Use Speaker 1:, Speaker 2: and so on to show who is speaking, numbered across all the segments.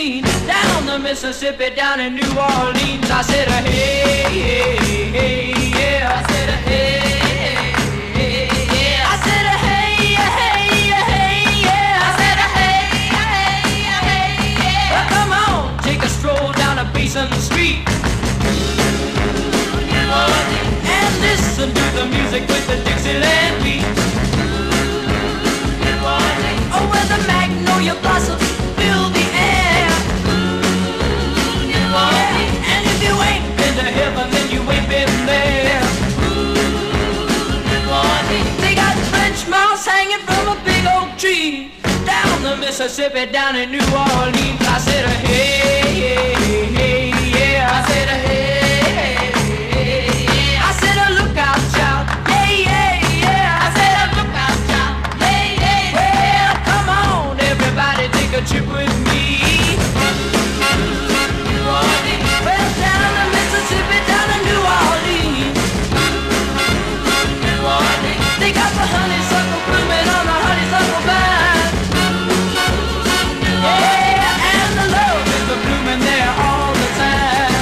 Speaker 1: queen. Down the Mississippi, down in New Orleans. I said, hey, hey, hey, yeah. I said, hey, hey, yeah. I said, hey, hey, hey, yeah. I said, hey, hey, hey, yeah. Well, come on, take a stroll down a Basin Street. And listen to the music with the Dixieland beat. Oh, where the magnolia blossoms fill the air. Yeah. And if you ain't been to heaven, then you ain't been there. They got French moss hanging from a big oak tree. Down the Mississippi, down in New Orleans. I said, hey, hey, hey, yeah. I said, hey, hey, hey, yeah. I said, look out, child. Yeah, yeah, yeah. I said, look out, child. Yeah, yeah, yeah. Well, come on, everybody, take a trip with me. Well, down the Mississippi, down in New Orleans. They got the honeysuckle blooming on the honeysuckle vine. Yeah, and the love is blooming there all the time.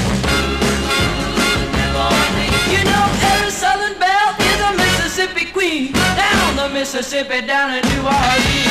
Speaker 1: You know, every Southern belle is a Mississippi queen. Down the Mississippi, down in New Orleans.